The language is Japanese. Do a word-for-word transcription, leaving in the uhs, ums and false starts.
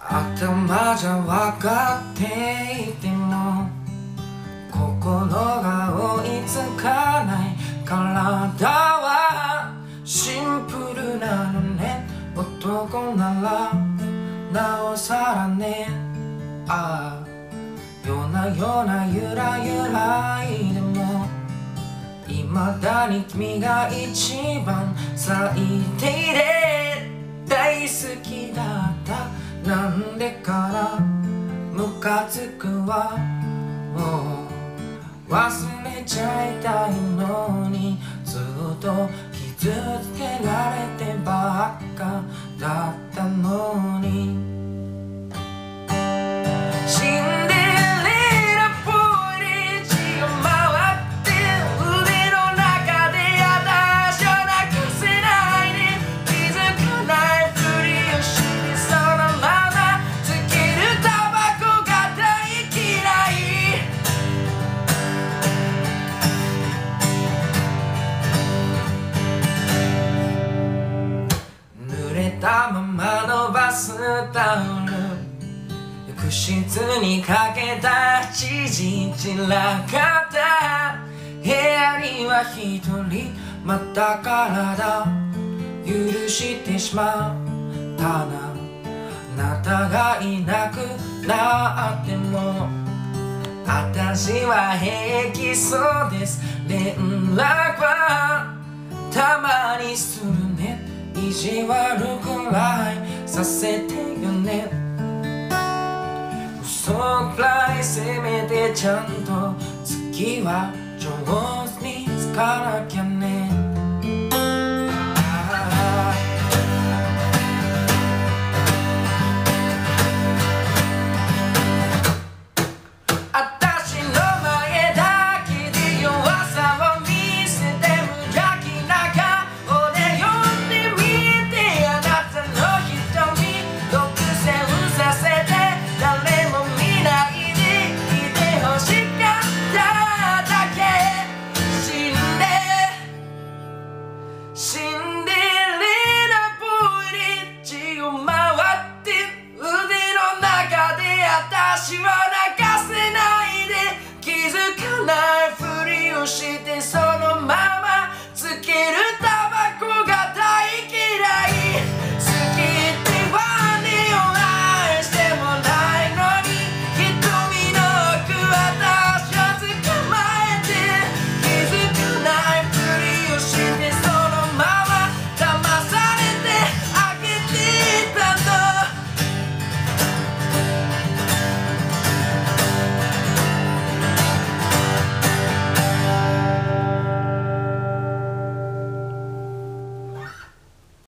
頭じゃ分かっていても心が追いつかない。体はシンプルなのね。男ならなおさらね。ああ、夜な夜なゆらゆらいでも未だに君が一番最低で大好きだった。なんでからムカつくわ。もう忘れちゃいたいのにずっと傷つけられてばっかだったのに。シンデレラっぽいレジを回って腕の中で私をなくせないで気づかないふりをしてそのままつけるタバコが大嫌い。濡れたままのバスタオル浴室にかけたちじ散らかった部屋には一人また体許してしまったな。あなたがいなくなっても私は平気そうです。連絡はたまにするね。意地悪くらいさせてよね。嘘くらいせめてちゃんと月は上手につかなきゃね。